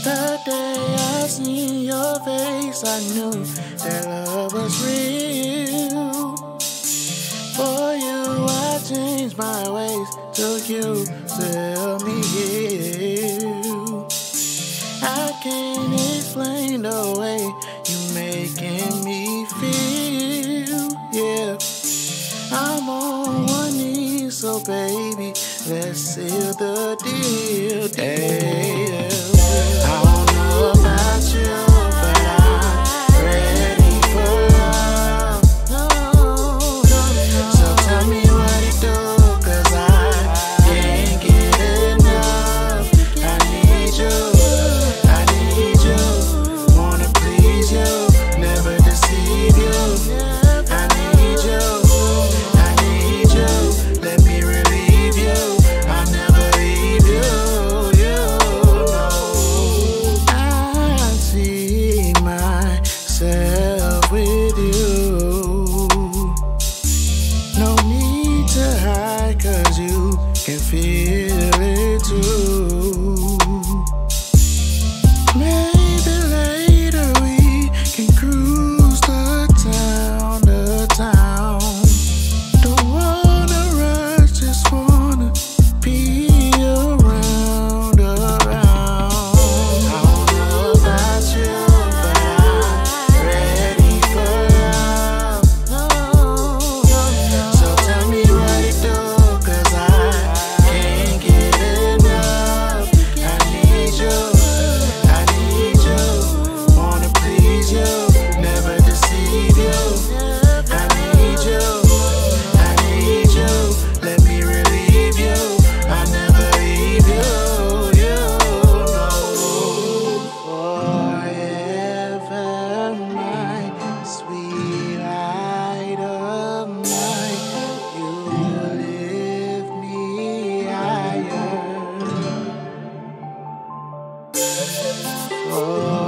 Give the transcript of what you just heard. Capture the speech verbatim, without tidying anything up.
The day I seen your face, I knew that love was real. For you, I changed my ways, took you to help me heal. I can't explain the way you making me feel, yeah. I'm on one knee, so baby, let's seal the deal, yeah. I don't know about you, but I'm ready for love. No, no, no. So tell me what it do, 'cause I can't get enough. I need you, I need you, wanna please you, never deceive you. I need you, I need you, let me relieve you, I'll never leave you, you know. I see myself with you, no need to hide, 'cause you can feel it too. Maybe later we can cruise the town, the town. Don't wanna rush, just wanna be around, around. I don't know about you, but I'm ready for love. No, no, no. So tell me what it do, 'cause I can't get enough. I need you, I need you, wanna please you, never deceive you. I need you, I need you, let me relieve you, I'll never leave you, you know. Forever mine, sweet light of mine, you lift me higher. Oh.